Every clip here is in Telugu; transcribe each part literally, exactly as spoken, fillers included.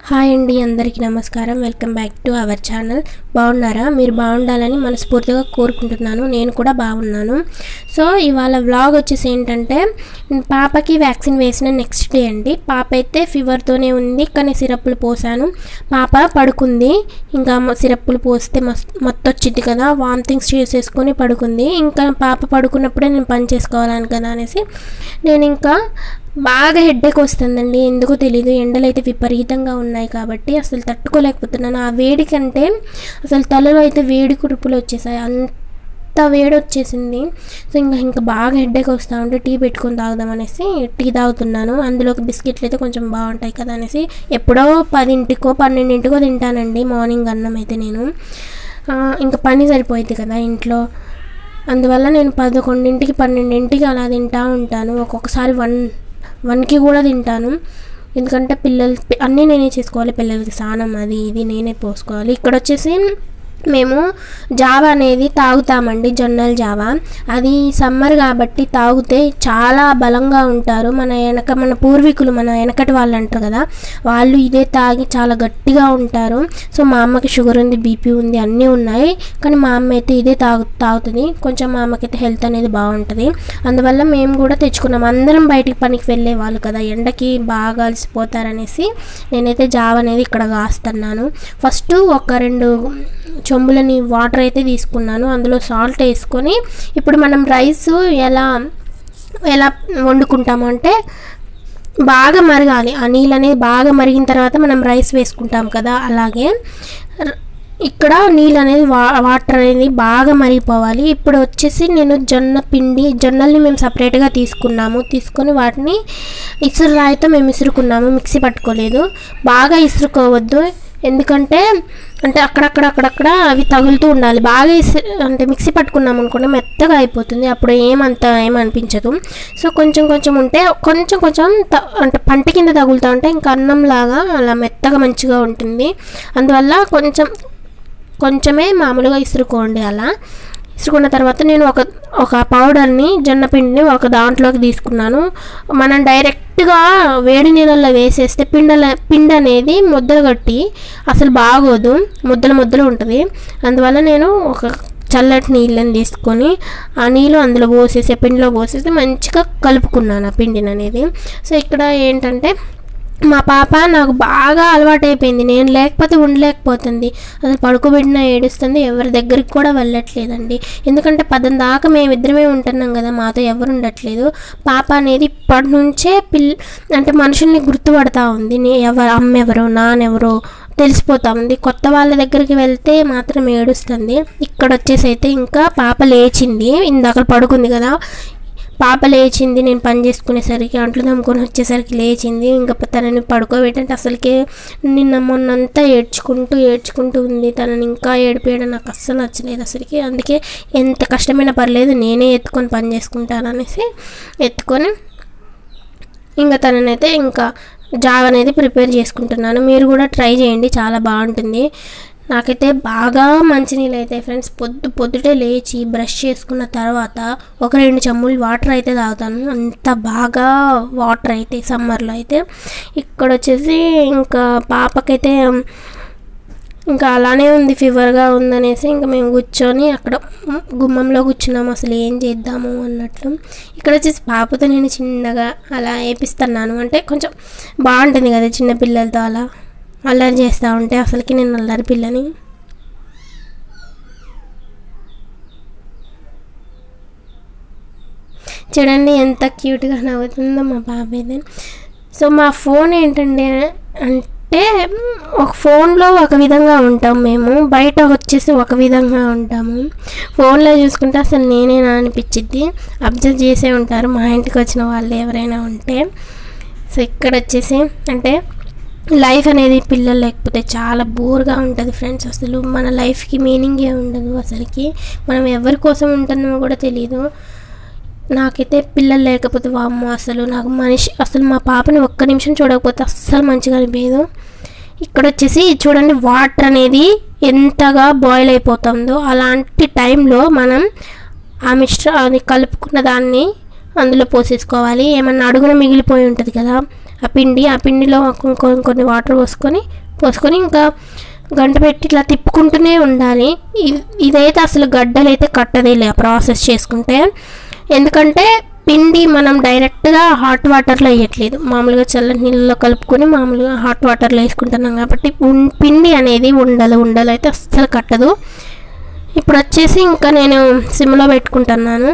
హాయ్ అండి, అందరికీ నమస్కారం. Welcome back to our channel. బాగున్నారా? మీరు బాగుండాలని మనస్ఫూర్తిగా కోరుకుంటున్నాను. నేను కూడా బాగున్నాను. సో ఇవాళ వ్లాగ్ వచ్చేసి ఏంటంటే, పాపకి వ్యాక్సిన్ వేసిన నెక్స్ట్ డే అండి. పాప అయితే ఫీవర్తోనే ఉంది, కానీ సిరప్లు పోసాను. పాప పడుకుంది. ఇంకా సిరప్లు పోస్తే మొత్తం వచ్చింది కదా, వామిటింగ్స్ చేసేసుకొని పడుకుంది. ఇంకా పాప పడుకున్నప్పుడే నేను పని చేసుకోవాలని కదా అనేసి నేను ఇంకా బాగా హెడ్ఏక్ వస్తుందండి. ఎందుకో తెలీదు. ఎండలు అయితే విపరీతంగా ఉన్నాయి కాబట్టి అసలు తట్టుకోలేకపోతున్నాను. ఆ వేడి కంటే అసలు తలలో అయితే వేడి కురుపులు వచ్చేసాయి. అంత వేడి వచ్చేసింది. సో ఇంకా ఇంకా బాగా హెడ్ఏక్ వస్తూ ఉంటే టీ పెట్టుకొని తాగుదాం అనేసి టీ తాగుతున్నాను. అందులోకి బిస్కెట్లు అయితే కొంచెం బాగుంటాయి కదా అనేసి ఎప్పుడో పదింటికో పన్నెండింటికో తింటానండి మార్నింగ్ అన్నం అయితే. నేను ఇంకా పని సరిపోయింది కదా ఇంట్లో, అందువల్ల నేను పదకొండింటికి పన్నెండింటికి అలా తింటూ ఉంటాను. ఒక్కొక్కసారి వన్ వన్కి కూడా తింటాను. ఎందుకంటే పిల్లలు అన్నీ నేనే చేసుకోవాలి. పిల్లలకి స్నానం అది ఇది నేనే పోసుకోవాలి. ఇక్కడ వచ్చేసి మేము జావా అనేది తాగుతామండి, జొన్నల జావా. అది సమ్మర్ కాబట్టి తాగితే చాలా బలంగా ఉంటారు. మన వెనక మన పూర్వీకులు, మన వెనకటి వాళ్ళు అంటారు కదా, వాళ్ళు ఇదే తాగి చాలా గట్టిగా ఉంటారు. సో మా అమ్మకి షుగర్ ఉంది, బీపీ ఉంది, అన్నీ ఉన్నాయి. కానీ మా అమ్మ అయితే ఇదే తాగు తాగుతుంది కొంచెం మా అమ్మకైతే హెల్త్ అనేది బాగుంటుంది. అందువల్ల మేము కూడా తెచ్చుకున్నాం. అందరం బయటికి పనికి వెళ్ళే వాళ్ళు కదా, ఎండకి బాగా అలసిపోతారనేసి నేనైతే జావా అనేది ఇక్కడ కాస్తున్నాను. ఫస్ట్ ఒక రెండు చెంబులని వాటర్ అయితే తీసుకున్నాను. అందులో సాల్ట్ వేసుకొని ఇప్పుడు మనం రైస్ ఎలా ఎలా వండుకుంటాము అంటే బాగా మరగాలి. ఆ నీళ్ళు అనేది బాగా మరిగిన తర్వాత మనం రైస్ వేసుకుంటాం కదా, అలాగే ఇక్కడ నీళ్ళు అనేది వా వాటర్ అనేది బాగా మరిగిపోవాలి. ఇప్పుడు వచ్చేసి నేను జొన్న పిండి జొన్నల్ని మేము సపరేట్గా తీసుకున్నాము. తీసుకొని వాటిని ఇసురు రాయితో మేము ఇసురుకున్నాము, మిక్సీ పట్టుకోలేదు. బాగా ఇసురుకోవద్దు, ఎందుకంటే అంటే అక్కడక్కడ అక్కడక్కడ అవి తగులుతూ ఉండాలి. బాగా అంటే మిక్సీ పట్టుకున్నాం అనుకోండి మెత్తగా అయిపోతుంది, అప్పుడు ఏమంత ఏమనిపించదు. సో కొంచెం కొంచెం ఉంటే కొంచెం కొంచెం త అంటే పంట కింద తగులుతూ ఉంటే ఇంకా అన్నంలాగా అలా మెత్తగా మంచిగా ఉంటుంది. అందువల్ల కొంచెం కొంచెమే మామూలుగా ఇసురుకోండి. అలా ఇసుకున్న తర్వాత నేను ఒక ఒక పౌడర్ని జొన్నపిండిని ఒక దాంట్లోకి తీసుకున్నాను. మనం డైరెక్ట్గా వేడి నీళ్ళల్లో వేసేస్తే పిండల పిండి అనేది ముద్దలు కట్టి అసలు బాగోదు, ముద్దలు ముద్దలు ఉంటుంది. అందువల్ల నేను ఒక చల్లటి నీళ్ళని తీసుకొని ఆ నీళ్ళు అందులో పోసేసి పిండిలో పోసేసి మంచిగా కలుపుకున్నాను ఆ పిండిని అనేది. సో ఇక్కడ ఏంటంటే మా పాప నాకు బాగా అలవాటు అయిపోయింది. నేను లేకపోతే ఉండలేకపోతుంది. అసలు పడుకోబెట్టినా ఏడుస్తుంది, ఎవరి దగ్గరికి కూడా వెళ్ళట్లేదండి. ఎందుకంటే పదం దాకా మేమిద్దరమే ఉంటున్నాం కదా, మాతో ఎవరు ఉండట్లేదు. పాప అనేది ఇప్పటి నుంచే పిల్ అంటే మనుషుల్ని గుర్తుపడతా ఉంది. నే ఎవరు అమ్మ ఎవరో నాన్నెవరో తెలిసిపోతా ఉంది. కొత్త వాళ్ళ దగ్గరికి వెళ్తే మాత్రం ఏడుస్తుంది. ఇక్కడ వచ్చేసి అయితే ఇంకా పాప లేచింది. ఇందాక పడుకుంది కదా, పాప లేచింది. నేను పని చేసుకునేసరికి అంట్లు తమ్ముకొని వచ్చేసరికి లేచింది. ఇంకా తనని పడుకోబెట్టంటే అసలుకే నిన్న మొన్నంతా ఏడ్చుకుంటూ ఏడ్చుకుంటూ ఉంది. తనని ఇంకా ఏడిపేయడం నాకు అస్సలు నచ్చలేదు అసలుకి. అందుకే ఎంత కష్టమైనా పర్లేదు నేనే ఎత్తుకొని పని చేసుకుంటాను అనేసి ఎత్తుకొని ఇంకా తననైతే ఇంకా జావ అనేది ప్రిపేర్ చేసుకుంటున్నాను. మీరు కూడా ట్రై చేయండి, చాలా బాగుంటుంది. నాకైతే బాగా మంచినీళ్ళు అయితే ఫ్రెండ్స్ పొద్దు పొద్దుటే లేచి బ్రష్ చేసుకున్న తర్వాత ఒక రెండు చెంబులు వాటర్ అయితే తాగుతాను. అంత బాగా వాటర్ అయితే సమ్మర్లో అయితే. ఇక్కడ వచ్చేసి ఇంకా పాపకైతే ఇంకా అలానే ఉంది, ఫీవర్గా ఉందనేసి ఇంకా మేము కూర్చొని అక్కడ గుమ్మంలో కూర్చున్నాము. అసలు ఏం చేద్దాము అన్నట్లు. ఇక్కడ వచ్చేసి పాపతో నేను చిన్నగా అలా వేపిస్తున్నాను. అంటే కొంచెం బాగుంటుంది కదా చిన్నపిల్లలతో అలా అల్లరి చేస్తూ ఉంటే. అసలుకి నేను అల్లరి పిల్లని. చూడండి ఎంత క్యూట్గా నవ్వుతుందో మా బాబాయ్ది. సో మా ఫోన్ ఏంటండి అంటే ఒక ఫోన్లో ఒక విధంగా ఉంటాం మేము, బయట వచ్చేసి ఒక విధంగా ఉంటాము. ఫోన్లో చూసుకుంటే అసలు నేనేనా అనిపించిద్ది. అబ్జర్వ్ చేసే ఉంటారు మా ఇంటికి వచ్చిన వాళ్ళు ఎవరైనా ఉంటే. సో ఇక్కడ వచ్చేసి అంటే లైఫ్ అనేది పిల్లలు లేకపోతే చాలా బోర్గా ఉంటుంది ఫ్రెండ్స్. అసలు మన లైఫ్కి మీనింగే ఉండదు అసలుకి. మనం ఎవరి కోసం ఉంటున్నామో కూడా తెలియదు. నాకైతే పిల్లలు లేకపోతే వామ్మో అసలు నాకు మనిషి అసలు మా పాపని ఒక్క నిమిషం చూడకపోతే అస్సలు మంచిగా అనిపించదు. ఇక్కడ వచ్చేసి చూడండి వాటర్ అనేది ఎంతగా బాయిల్ అయిపోతుందో, అలాంటి టైంలో మనం ఆ మిశ్ర అది కలుపుకున్న దాన్ని అందులో పోసేసుకోవాలి. ఏమన్నా అడుగున మిగిలిపోయి ఉంటుంది కదా, ఆ పిండి ఆ పిండిలో కొన్ని వాటర్ పోసుకొని పోసుకొని ఇంకా గంట పెట్టి ఇట్లా తిప్పుకుంటూనే ఉండాలి. ఇదైతే అసలు గడ్డలు అయితే కట్టదేలే ప్రాసెస్ చేసుకుంటే, ఎందుకంటే పిండి మనం డైరెక్ట్గా హాట్ వాటర్లో వేయట్లేదు, మామూలుగా చల్లని నీళ్ళలో కలుపుకొని మామూలుగా హాట్ వాటర్లో వేసుకుంటున్నాం కాబట్టి పిండి అనేది ఉండలు ఉండలు అయితే అస్సలు కట్టదు. ఇప్పుడు వచ్చేసి ఇంకా నేను సిమ్లో పెట్టుకుంటున్నాను.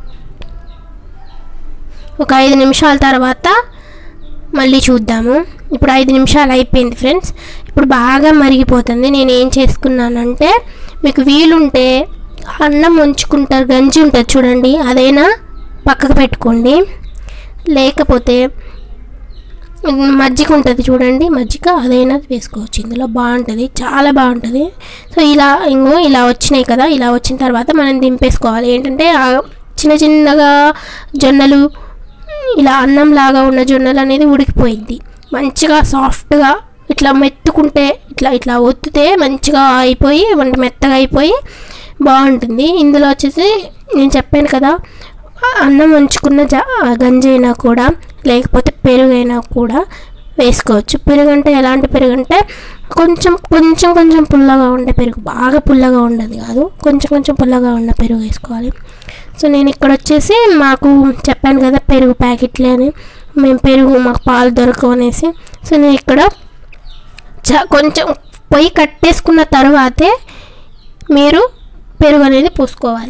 ఒక ఐదు నిమిషాల తర్వాత మళ్ళీ చూద్దాము. ఇప్పుడు ఐదు నిమిషాలు అయిపోయింది ఫ్రెండ్స్. ఇప్పుడు బాగా మరిగిపోతుంది. నేను ఏం చేసుకున్నానంటే, మీకు వీలుంటే అన్నం ఉంచుకుంటారు గంజి ఉంటుంది చూడండి, అదైనా పక్కకు పెట్టుకోండి. లేకపోతే మజ్జిగ ఉంటుంది చూడండి, మజ్జిగ అదైనా వేసుకోవచ్చు, ఇందులో బాగుంటుంది, చాలా బాగుంటుంది. సో ఇలా ఇంకో ఇలా వచ్చినాయి కదా, ఇలా వచ్చిన తర్వాత మనం దింపేసుకోవాలి. ఏంటంటే చిన్న చిన్నగా జొన్నలు ఇలా అన్నం లాగా ఉన్న జొన్నలు అనేది ఉడికిపోయింది, మంచిగా సాఫ్ట్గా ఇట్లా మెత్తుకుంటే ఇట్లా ఇట్లా ఒత్తితే మంచిగా అయిపోయి వంట మెత్తగా అయిపోయి బాగుంటుంది. ఇందులో వచ్చేసి నేను చెప్పాను కదా, అన్నం ఉంచుకున్న జ గంజి అయినా కూడా లేకపోతే పెరుగైనా కూడా వేసుకోవచ్చు. పెరుగు అంటే ఎలాంటి పెరుగు అంటే కొంచెం కొంచెం కొంచెం పుల్లగా ఉండే పెరుగు, బాగా పుల్లగా ఉండదు కాదు, కొంచెం కొంచెం పుల్లగా ఉన్న పెరుగు వేసుకోవాలి. సో నేను ఇక్కడ వచ్చేసి మాకు చెప్పాను కదా పెరుగు ప్యాకెట్లే అని, మేము పెరుగు మాకు పాలు దొరకవు అనేసి, సో నేను ఇక్కడ చ కొంచెం పొయ్యి కట్టేసుకున్న తర్వాతే మీరు పెరుగు అనేది పోసుకోవాలి.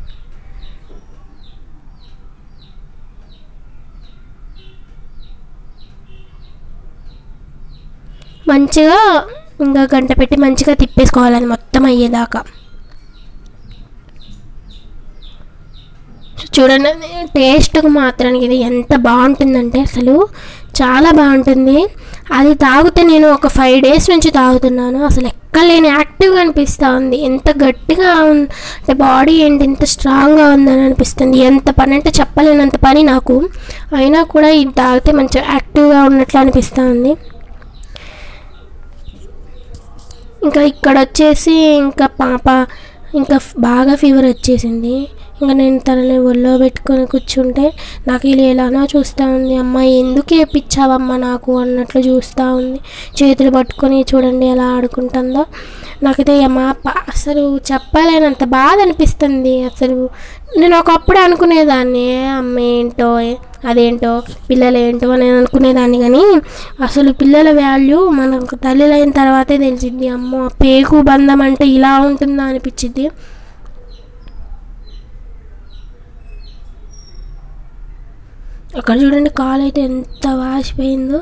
మంచిగా ఇంకా గంట పెట్టి మంచిగా తిప్పేసుకోవాలని మొత్తం అయ్యేదాకా. చూడండి టేస్ట్కి మాత్రానికి ఇది ఎంత బాగుంటుందంటే అసలు చాలా బాగుంటుంది. అది తాగితే నేను ఒక ఫైవ్ డేస్ నుంచి తాగుతున్నాను, అసలు ఎక్కలేని యాక్టివ్గా అనిపిస్తూ ఉంది, ఎంత గట్టిగా అంటే బాడీ ఏంటి ఎంత స్ట్రాంగ్గా ఉందని అనిపిస్తుంది. ఎంత పని అంటే చెప్పలేనంత పని నాకు, అయినా కూడా ఇది తాగితే మంచిగా యాక్టివ్గా ఉన్నట్లు అనిపిస్తూ ఉంది. ఇంకా ఇక్కడ వచ్చేసి ఇంకా పాప ఇంకా బాగా ఫీవర్ వచ్చేసింది. ఇంకా నేను తనని ఒళ్ళో పెట్టుకొని కూర్చుంటే నాకు ఇలా ఎలానో చూస్తూ ఉంది. అమ్మ ఎందుకు ఏపిచ్చావమ్మ నాకు అన్నట్లు చూస్తూ ఉంది. చేతులు పట్టుకొని చూడండి ఎలా ఆడుకుంటుందో. నాకైతే అమ్మ అసలు చెప్పలేనంత బాధ అనిపిస్తుంది. అసలు నేను ఒకప్పుడు అనుకునేదాన్ని అమ్మ ఏంటో అదేంటో పిల్లలు ఏంటో అని అనుకునేదాన్ని, కానీ అసలు పిల్లల వాల్యూ మనకు తల్లిలైన తర్వాతే తెలిసింది. అమ్మో పేగు బంధం అంటే ఇలా ఉంటుందా అనిపించింది. అక్కడ చూడండి కాలు అయితే ఎంత వాసిపోయిందో.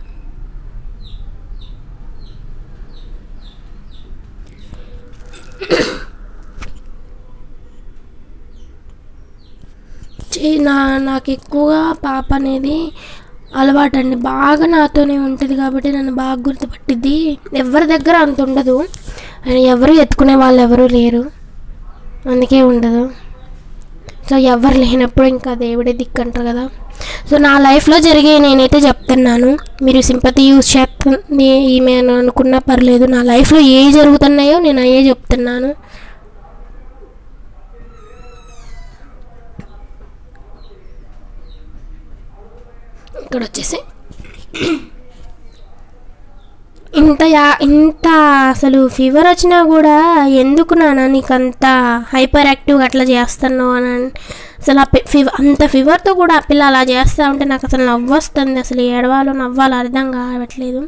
నా నాకు ఎక్కువగా పాప అనేది అలవాటు అండి, బాగా నాతోనే ఉంటుంది కాబట్టి నన్ను బాగా గుర్తుపట్టిద్ది. ఎవరి దగ్గర అంత ఉండదు, ఎవరు ఎత్తుకునే వాళ్ళు ఎవరు లేరు, అందుకే ఉండదు. సో ఎవరు లేనప్పుడు ఇంకా దేవుడే దిక్కు అంటారు కదా. సో నా లైఫ్లో జరిగే నేనైతే చెప్తున్నాను, మీరు సింపతి యూజ్ చేస్తుంది ఈమె అని అనుకున్నా పర్లేదు. నా లైఫ్లో ఏ జరుగుతున్నాయో నేను అయ్యే చెప్తున్నాను. ఇక్కడ వచ్చేసి ఇంత యా ఇంత అసలు ఫీవర్ వచ్చినా కూడా ఎందుకు నాన్న నీకు అంత హైపర్ యాక్టివ్గా అట్లా చేస్తున్నావు అని అసలు ఆ ఫీవర్ అంత ఫీవర్తో కూడా ఆ పిల్ల అలా చేస్తూ ఉంటే నాకు అసలు నవ్వు వస్తుంది. అసలు ఏడవాలో నవ్వాలో అర్థం కావట్లేదు.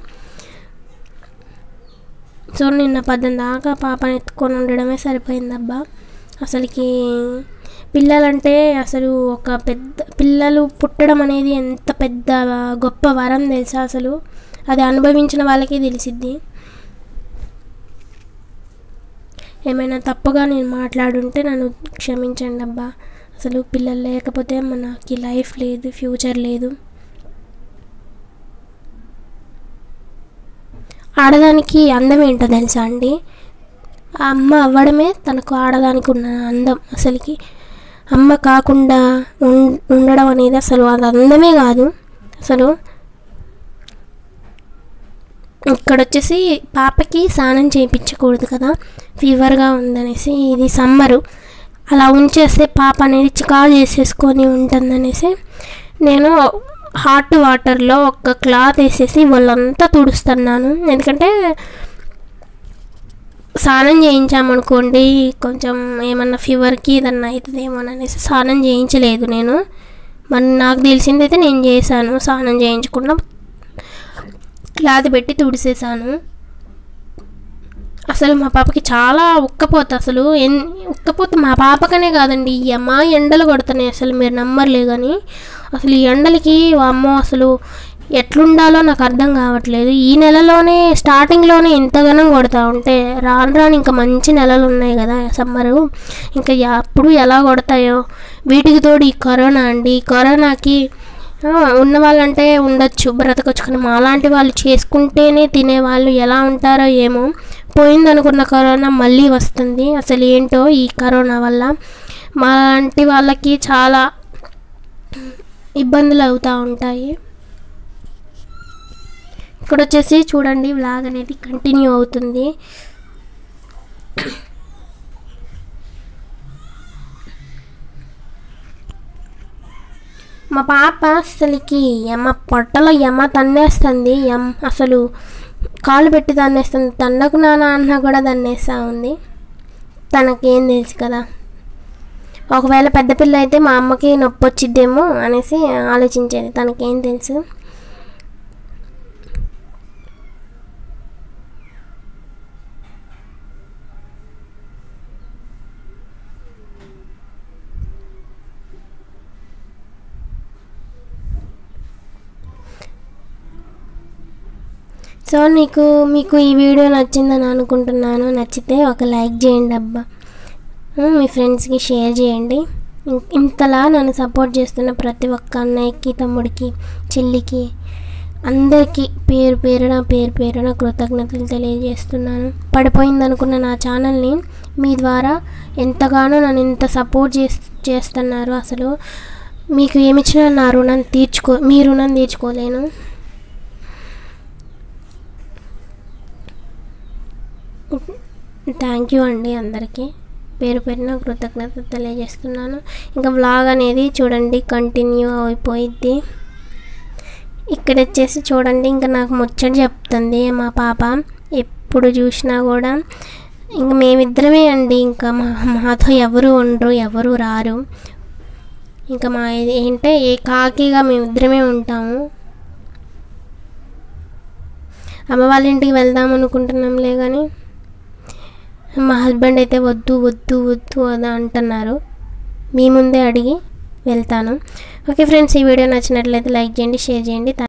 సో నిన్న పద్దెనిమిది దాకా పాపని ఎత్తుకొని ఉండడమే సరిపోయిందబ్బా. అసలుకి పిల్లలంటే అసలు ఒక పెద్ద పిల్లలు పుట్టడం అనేది ఎంత పెద్ద గొప్ప వరం తెలుసా, అసలు అది అనుభవించిన వాళ్ళకే తెలిసిద్ది. ఏమైనా తప్పుగా నేను మాట్లాడుంటే నన్ను క్షమించండి అబ్బా. అసలు పిల్లలు లేకపోతే మనకి లైఫ్ లేదు, ఫ్యూచర్ లేదు. ఆడదానికి అందం ఏంటో తెలుసా అండి, అమ్మ అవ్వడమే తనకు ఆడదానికి ఉన్న అందం. అసలుకి అమ్మ కాకుండా ఉండడం అనేది అసలు అది అందమే కాదు అసలు. ఇక్కడ వచ్చేసి పాపకి స్నానం చేయించకూడదు కదా, ఫీవర్గా ఉందనేసి, ఇది సమ్మరు, అలా ఉంచేస్తే పాప అనేది చికా చేసేసుకొని ఉంటుందనేసి నేను హాట్ వాటర్లో ఒక క్లాత్ వేసేసి వాళ్ళంతా తుడుస్తున్నాను. ఎందుకంటే స్నానం చేయించామనుకోండి కొంచెం ఏమన్నా ఫీవర్కి ఏదన్నా అవుతుందేమోననేసి స్నానం చేయించలేదు నేను. మరి నాకు తెలిసిందైతే నేను చేశాను, స్నానం చేయించకుండా క్లాత్ పెట్టి తుడిసేసాను. అసలు మా పాపకి చాలా ఉక్కపోత, అసలు ఎన్ ఉక్కపోత మా పాపకనే కాదండి, ఈ అమ్మ ఎండలు కొడుతున్నాయి అసలు మీరు నమ్మర్లే కానీ. అసలు ఈ ఎండలకి అమ్మో అసలు ఎట్లుండాలో నాకు అర్థం కావట్లేదు. ఈ నెలలోనే స్టార్టింగ్లోనే ఇంతగానం కొడతా ఉంటే రాను రాను ఇంకా మంచి నెలలు ఉన్నాయి కదా సమ్మరు, ఇంకా అప్పుడు ఎలా కొడతాయో. వీటికి తోడు ఈ కరోనా అండి, కరోనాకి ఉన్న వాళ్ళంటే ఉండొచ్చు బ్రతకొచ్చు, కానీ మాలాంటి వాళ్ళు చేసుకుంటేనే తినేవాళ్ళు ఎలా ఉంటారో ఏమో. పోయిందనుకున్న కరోనా మళ్ళీ వస్తుంది. అసలు ఏంటో ఈ కరోనా వల్ల మాలాంటి వాళ్ళకి చాలా ఇబ్బందులు అవుతూ ఉంటాయి. ఇక్కడ వచ్చేసి చూడండి వ్లాగ్ అనేది కంటిన్యూ అవుతుంది. మా పాప అసలుకి ఎమ్మ పొట్టలో ఎమ్మ తన్నేస్తుంది, ఎమ్ అసలు కాళ్ళు పెట్టి తన్నేస్తుంది. తన్నకు నాన్న అన్న కూడా తన్నేస్తూ ఉంది. తనకేం తెలుసు కదా, ఒకవేళ పెద్ద పిల్ల అయితే మా అమ్మకి నొప్పి వచ్చిద్దేమో అనేసి ఆలోచించేది, తనకేం తెలుసు. సో నీకు మీకు ఈ వీడియో నచ్చిందని అనుకుంటున్నాను. నచ్చితే ఒక లైక్ చేయండి అబ్బా, మీ ఫ్రెండ్స్కి షేర్ చేయండి. ఇంతలా నన్ను సపోర్ట్ చేస్తున్న ప్రతి ఒక్క అన్నయ్యకి, తమ్ముడికి, చెల్లికి, అందరికీ పేరు పేరున పేరు పేరున కృతజ్ఞతలు తెలియజేస్తున్నాను. పడిపోయిందనుకున్న నా ఛానల్ని మీ ద్వారా ఎంతగానో నన్ను ఇంత సపోర్ట్ చేస్ చేస్తున్నారు అసలు మీకు ఏమిచ్చినా నా రుణం తీర్చుకో మీ రుణం తీర్చుకోలేను. థ్యాంక్ యూ అండి, అందరికీ పేరు పేరున కృతజ్ఞత తెలియజేస్తున్నాను. ఇంకా వ్లాగ్ అనేది చూడండి కంటిన్యూ అయిపోయిద్ది. ఇక్కడ వచ్చేసి చూడండి ఇంకా నాకు ముచ్చట చెప్తుంది మా పాప, ఎప్పుడు చూసినా కూడా. ఇంక మేమిద్దరమే అండి, ఇంకా మా మాతో ఎవరు ఉండరు, ఎవరు రారు. ఇంకా మా ఏంటంటే ఏ కాకిగా మేమిద్దరమే ఉంటాము. అమ్మ వాళ్ళ ఇంటికి వెళ్దాం అనుకుంటున్నాంలే కానీ మా హస్బెండ్ అయితే వద్దు వద్దు వద్దు అని అంటున్నారు. మీ ముందే అడిగి వెళ్తాను. ఓకే ఫ్రెండ్స్, ఈ వీడియో నచ్చినట్లయితే లైక్ చేయండి, షేర్ చేయండి.